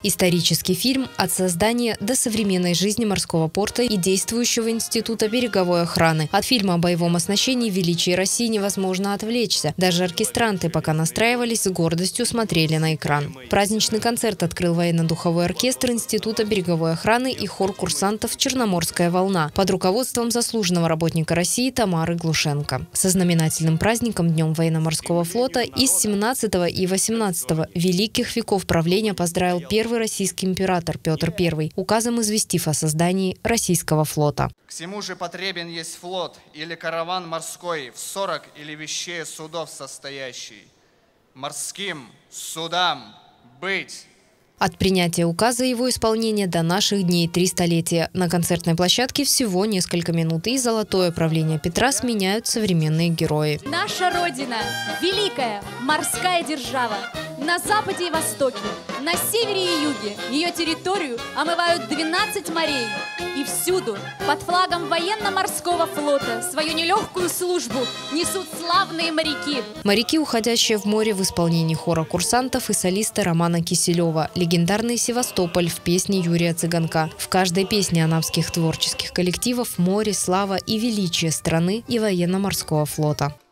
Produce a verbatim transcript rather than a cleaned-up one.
Исторический фильм от создания до современной жизни морского порта и действующего института береговой охраны. От фильма о боевом оснащении величии России невозможно отвлечься. Даже оркестранты, пока настраивались, с гордостью смотрели на экран. Праздничный концерт открыл военно-духовой оркестр Института береговой охраны и хор курсантов «Черноморская волна» под руководством заслуженного работника России Тамары Глушенко. Со знаменательным праздником Днем военно-морского флота из семнадцатого и восемнадцатого великих веков правления поздравил первый российский император Петр Первый, указом известив о создании российского флота. К всему же потребен есть флот или караван морской в сорок или вещее судов состоящий. Морским судам быть. От принятия указа и его исполнения до наших дней три столетия. На концертной площадке всего несколько минут, и золотое правление Петра сменяют современные герои. Наша Родина – великая морская держава. На западе и востоке, на севере и юге ее территорию омывают двенадцать морей. И всюду под флагом военно-морского флота свою нелегкую службу несут славные моряки. Моряки, уходящие в море в исполнении хора курсантов и солиста Романа Киселева. Легендарный «Севастополь» в песне Юрия Цыганка. В каждой песне анамских творческих коллективов море, слава и величие страны и военно-морского флота.